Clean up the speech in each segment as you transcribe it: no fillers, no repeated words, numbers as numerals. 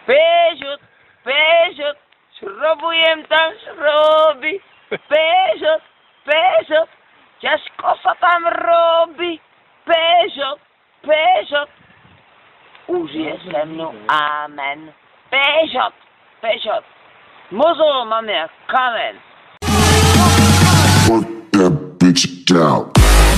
Peugeot, Peugeot, šrobujem tam šroby. Peugeot, Peugeot, ťažko sa tam robí. Peugeot, Peugeot, už je se mnou amen. Peugeot, Peugeot, mozol mám jak kamen. Fuck that bitch out.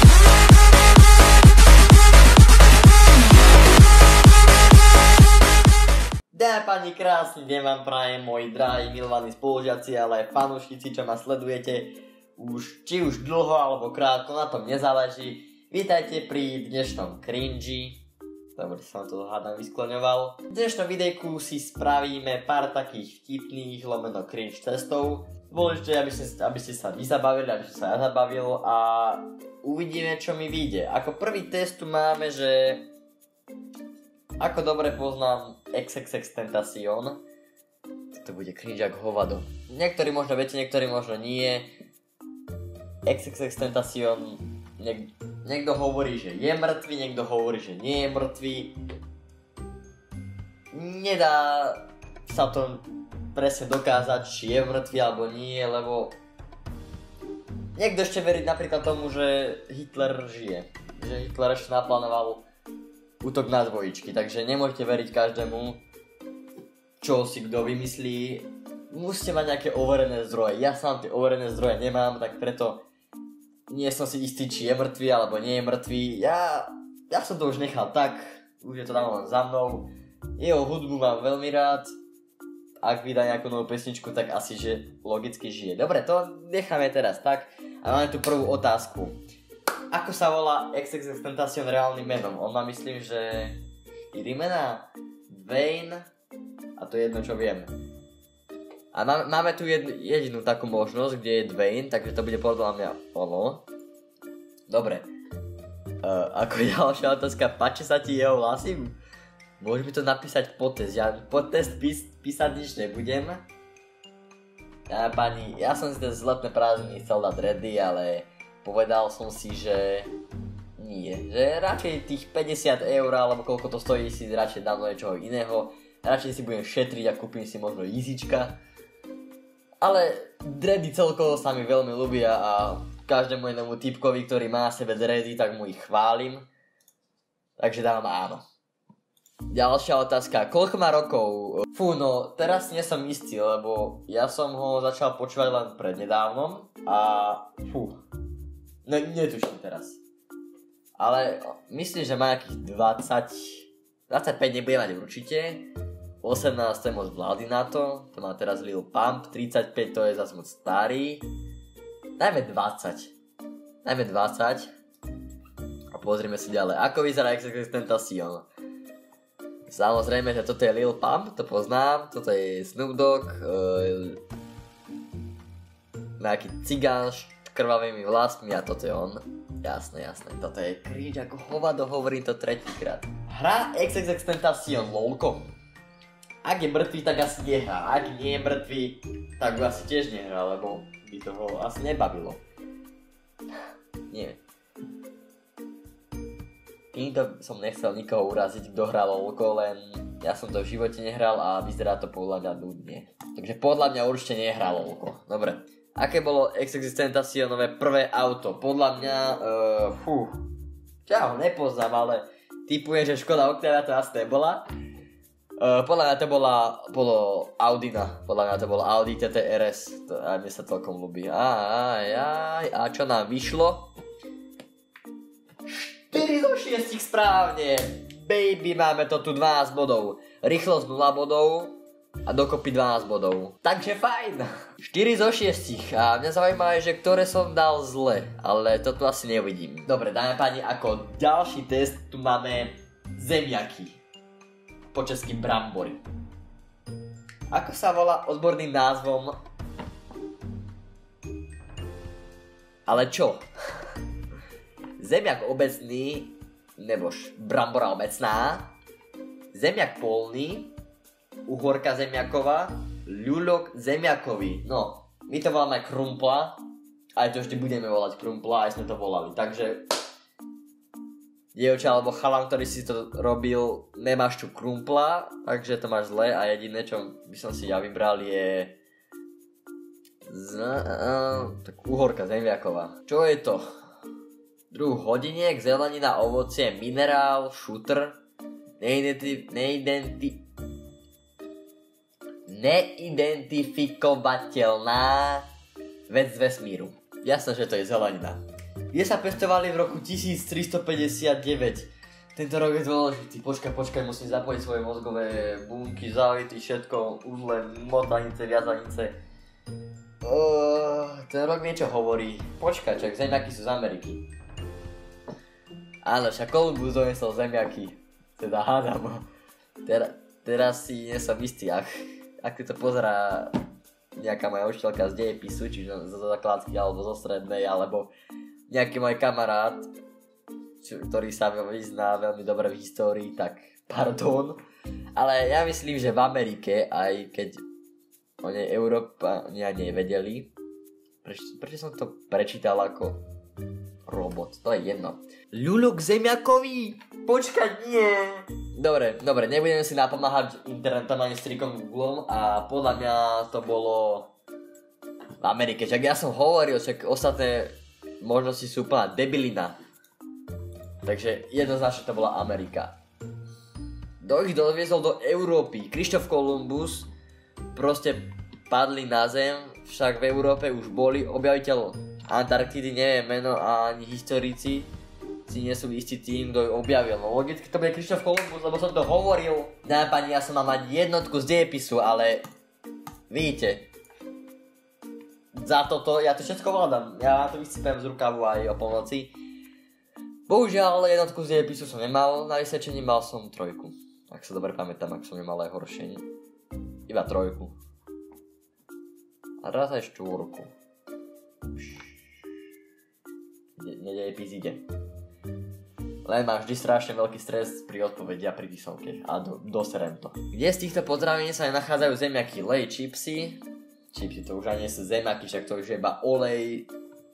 Dámy pani, krásny deň vám prajem, moji drahí milovaní spolužiaci, ale aj fanúšici, čo ma sledujete či už dlho alebo krátko, na tom nezáleží. Vítajte pri dnešnom cringy. Dobre, som to hádam vyskloňoval. V dnešnom videjku si spravíme pár takých vtipných lomeno cringe testov. Dôležité, aby ste sa vy zabavili, aby som sa ja zabavil a uvidíme, čo mi vyjde. Ako prvý test tu máme, že ako dobre poznám XXXTentacion. To bude cringe ako hovado. Niektorí možno viete, niektorí možno nie. XXXTentacion, niekto hovorí, že je mŕtvy, niekto hovorí, že nie je mŕtvy. Nedá sa to presne dokázať, či je mŕtvy alebo nie, lebo niekto ešte verí napríklad tomu, že Hitler žije. Že Hitler ešte naplánoval útok na dvojičky, takže nemôžete veriť každému, čo si kto vymyslí. Musíte mať nejaké overené zdroje. Ja sám tie overené zdroje nemám, tak preto nie som si istý, či je mŕtvy alebo nie je mŕtvy. Ja som to už nechal tak, už je to tam len za mnou. Jeho hudbu mám veľmi rád. Ak vydá nejakú novú pesničku, tak asi, že logicky žije. Dobre, to necháme teraz tak. A máme tu prvú otázku. Ako sa volá XXXTentacion reálnym menom? On má, myslím, že 4 mená. Dwayne. A to je jedno, čo viem. A máme tu jedinú takú možnosť, kde je Dwayne, takže to bude podľa mňa ono. Dobre. Ako ďalšia otázka, páči sa ti jeho vlasy? Môžeš mi to napísať pod test. Ja pod test písať nič nebudem. Ja som si teraz z letné prázdniny chcel dať dready, ale povedal som si, že nie. Že radšej tých 50 eur, alebo koľko to stojí, si radšej dám do niečoho iného. Radšej si budem šetriť a kúpim si možno Easyčka. Ale dready celkovo sa mi veľmi ľúbia a každému jednému typkovi, ktorý má na sebe dready, tak mu ich chválim. Takže dávam áno. Ďalšia otázka. Koľko má rokov? Fú, no teraz nie som istý, lebo ja som ho začal počúvať len prednedávnom a fú. Netuším teraz. Ale myslím, že má nejakých 25 nebude mať určite. 18 je moc mladý na to. To má teraz Lil Pump. 35 to je zase moc starý. Dajme 20. A pozrime si ďalej. Ako vyzerá XXXTentacion? Samozrejme, že toto je Lil Pump, to poznám. Toto je Snoop Dogg. Nejaký cigán s krvavými vlasmi a toto je on. Jasné. Toto je cringe ako hovado, hovorím to tretíkrát. Hrá XXXTentacion LOLko? Ak je mŕtvý, tak asi nehrá. Ak nie je mŕtvý, tak ho asi tiež nehrá, lebo by toho asi nebavilo. Nie. Týmto som nechcel nikoho uraziť, kto hrá LOLko, len ja som to v živote nehral a vyzerá to podľa mňa nudne. Takže podľa mňa určite nehrá LOLko. Dobre. Aké bolo XXXTentacionové prvé auto? Podľa mňa, ja ho nepoznám, ale typujem, že Škoda Octavia to asi nebola. Podľa mňa to bolo Audina. Podľa mňa to bolo Audi TT RS. A mne sa celkom ľúbi. A čo nám vyšlo? 4 zo 6 správne. Baby, máme to tu 12 bodov. Rýchlosť 0 bodov. A dokopy 12 bodov. Takže fajn. 4 zo 6. A mňa zaujíma, že ktoré som dal zle. Ale toto asi neuvidím. Dobre, dáme pani, ako ďalší test tu máme zemiaky. Po česky brambory. Ako sa volá odborným názvom? Ale čo? Zemiak obecný, nebož brambora obecná, zemiak polný, uhorka zemiaková, ľuľok zemiakový. No, my to voláme krumpla, aj to ešte budeme volať krumpla, aj sme to volali. Takže dievča alebo chalan, ktorý si to robil, nemáš čo krumpla, takže to máš zle a jediné, čo by som si ja vybral je tak uhorka zemiaková. Čo je to? Druh hodiniek, zelenina, ovocie, minerál, šutr, neidentifikovateľná vec z vesmíru. Jasné, že to je zelenina. Kde sa pestovali v roku 1359. Tento rok je dôležitý. Počkaj, musím zapojiť svoje mozgové bunky, závity, všetko, uzle, motanice, viazanice. Ten rok niečo hovorí. Počkaj, zemiaky sú z Ameriky. Áno, však Kolumbus donesol zemiaky. Teda hádam. Teraz si nie som istý, ak to pozerá nejaká moja učiteľka z dejepisu, čiže zo základky alebo zo strednej, alebo nejaký môj kamarát, ktorý sa vyzná veľmi dobre v histórii, tak pardon. Ale ja myslím, že v Amerike, aj keď o nej Európania nevedeli, prečo som to prečítal ako robot, to je jedno. Ľuľok zemiakový! Počkať, nie! Dobre, nebudeme si napomáhať internetom ani strikom Googlom a podľa mňa to bolo v Amerike. Však ja som hovoril, však ostatné možnosti sú úplná debilina. Takže jednoznačne to bola Amerika. Kto ich doviezol do Európy? Krištof Kolumbus. Proste padli na zem, však v Európe už boli. Objaviteľ Antarktidy, neviem meno a ani historici si nie sú istí tým, kto ju objavil. No logicky to bude Krištof Kolumbus, lebo som to hovoril. Dáme pani, ja som mal mať jednotku z dejepisu, ale vidíte, za toto, ja to všetko vládam. Ja to vysypem z rukavu aj o polnoci. Bohužiaľ, jednotku z dejepisu som nemal, na vysvedčení mal som 3. Ak sa dobre pamätám, ak som nemal aj horšie. Iba 3. A raz aj 4. Nedejepis ide. Len mám vždy strašne veľký stres pri odpovedi a pri písomke. A doserem to. Kde z týchto potravín sa nachádzajú zemiaky? Lej, čipsy. Čipsy to už ani nie sú zemiaky, však to už je iba olej,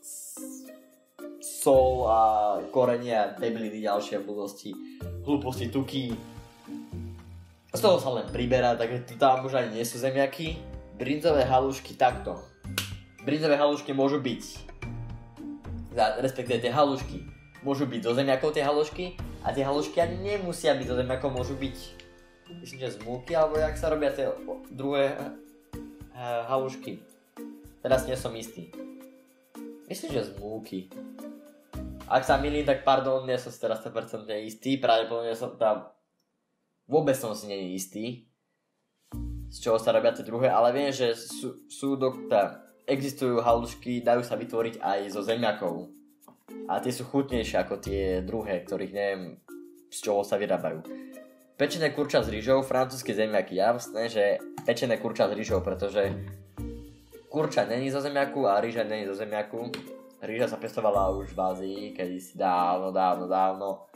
sol a korenie a debiliny, ďalšie blbosti, hlúposti, tuky. Z toho sa len priberá, takže tam už ani nie sú zemiaky. Brinzové halušky takto. Brinzové halušky môžu byť, respektíve tie halušky môžu byť zo zemiakov tie halušky a tie halušky ani nemusia byť zo zemiakov, môžu byť, myslím, že z múky, alebo jak sa robia tie druhé halušky. Teraz nie som istý. Myslím, že z múky. Ak sa milím, tak pardon, nie som si teraz 100% istý, pravdepodobne som tam vôbec som si nie istý, z čoho sa robia tie druhé, ale viem, že existujú halušky, dajú sa vytvoriť aj zo zemiakov. A tie sú chutnejšie ako tie druhé, ktorých neviem, z čoho sa vyrábajú. Pečené kurča s rýžou, francúzske zemiaky. Jasné, že pečené kurča s rýžou, pretože kurča není zo zemiaku a rýža není zo zemiaku. Rýža sa pestovala už v Ázii, kedysi dávno.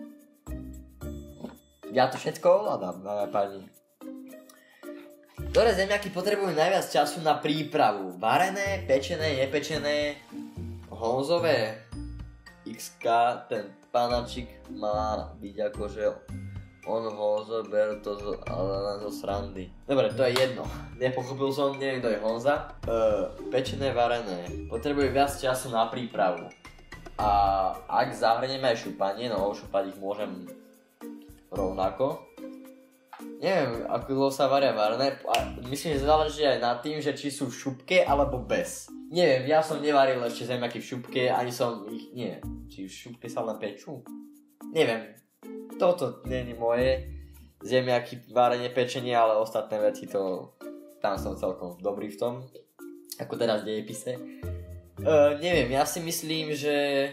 Ja to všetko ovládam, dáme pani. Ktoré zemiaky potrebujú najviac času na prípravu? Varené, pečené, nepečené, honzové? XK, ten panačik má byť akože on Honzo, ber to ale len zo srandy. Dobre, to je jedno. Nepochopil som, neviem kto je Honza. Pečené, varené. Potrebuje viac času na prípravu. A ak zahrnieme aj šupanie, no šupať ich môžem rovnako. Neviem, ako dlho sa varia varené. Myslím, že záleží aj nad tým, že či sú v šupke alebo bez. Neviem, ja som nevaril ešte zemiaky v šupke, ani som ich, nie. Či v šupke sa len pečú? Neviem. Toto nie je moje zemiaky, varenie, pečenie, ale ostatné veci to, tam som celkom dobrý v tom, ako teraz v dejepise. Neviem, ja si myslím, že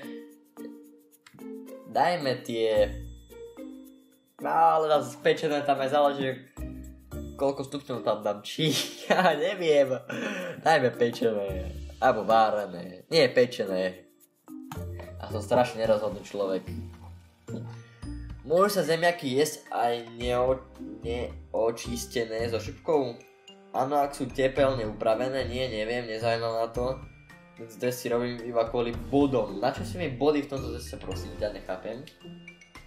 dajme tie, ale raz pečené tam aj záleží, koľko stupňov tam dám, či, ja neviem, dajme pečené, alebo varené, nie pečené. A som strašne nerozhodný človek. Môžu sa zemiaky jesť aj neočistené so šupkou? Áno, ak sú tepelne upravené, neviem, nezaujímam na to. Zde si robím iba kvôli bodom. Na čo si mi body v tomto zase, prosím ťa, nechápem.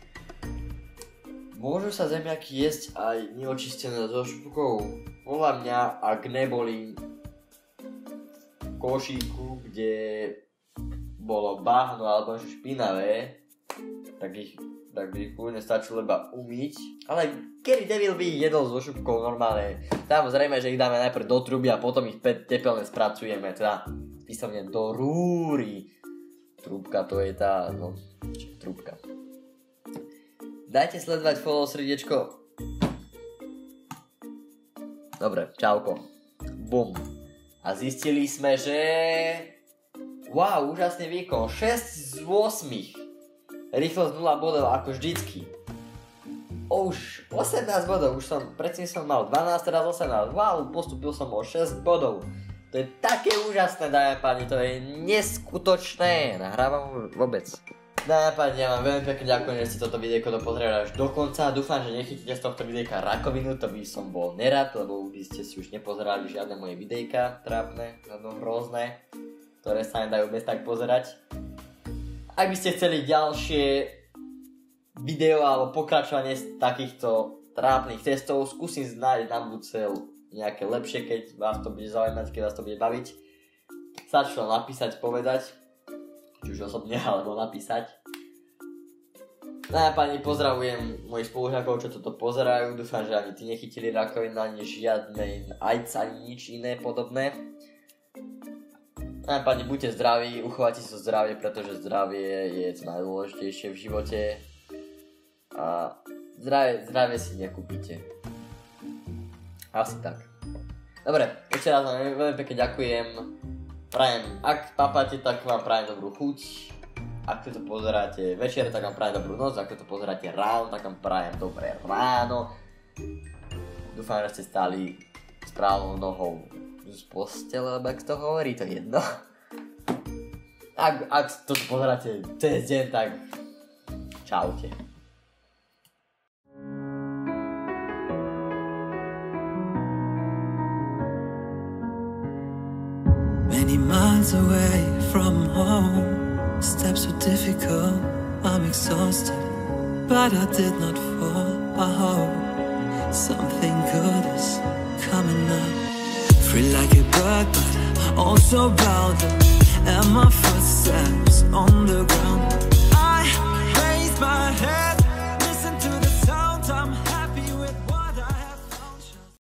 Môžu sa zemiaky jesť aj neočistené so špúkou? Podľa mňa, ak neboli v košíku, kde bolo bahno alebo niečo špinavé, tak by ich kľudne stačilo iba umyť. Ale Gary Devil by ich jedol so šupkou normálne. Samozrejme, že ich dáme najprv do truby a potom ich tepelne spracujeme, teda písomne do rúry. Trúbka to je tá, trúbka. Dajte sledovať, follow, srdiečko. Dobre, čauko. Bum. A zistili sme, že... Wow, úžasný výkon. 6 z 8. Rýchlosť 0 bodov ako vždycky. Už 18 bodov, predtým som mal 12, teraz 18. Wow, postupil som o 6 bodov. To je také úžasné, dámy a páni, to je neskutočné. Nahrávam vôbec. Dámy a páni, ja vám veľmi pekne ďakujem, že ste toto videjko dopozerali až do konca. Dúfam, že nechytíte z tohto videjka rakovinu, to by som bol nerad, lebo by ste si už nepozerali žiadne moje videjka trápne, žiadne hrozné, ktoré sa nedajú bez tak pozerať. Ak by ste chceli ďalšie video alebo pokračovanie z takýchto trápnych testov, skúsim nájsť na budúce nejaké lepšie, keď vás to bude zaujímať, keď vás to bude baviť. Stačí len napísať, povedať, či už osobne, alebo napísať. No a pani, pozdravujem mojich spolužiakov, čo toto pozerajú. Dúfam, že ani ty nechytili rakovinu, ani žiadne AIDS, ani nič iné podobné. No pani, buďte zdraví, uchovajte si to zdravie, pretože zdravie je to najdôležitejšie v živote. A zdravie si nekúpite. Asi tak. Dobre, ešte raz vám veľmi pekne ďakujem. Prajem, ak papáte, tak vám prajem dobrú chuť. Ak to pozeráte večer, tak vám prajem dobrú noc. Ak to pozeráte ráno, tak vám prajem dobré ráno. Dúfam, že ste stáli správnou nohou z postele, alebo ak to hovorí, to je jedno. Ak to pozeráte cez deň, tak čaute. Many miles away from home, steps were difficult, I'm exhausted, but I did not fall. I hope something good is coming up. Free like a bird, but also bound, and my footsteps on the ground. I raise my head.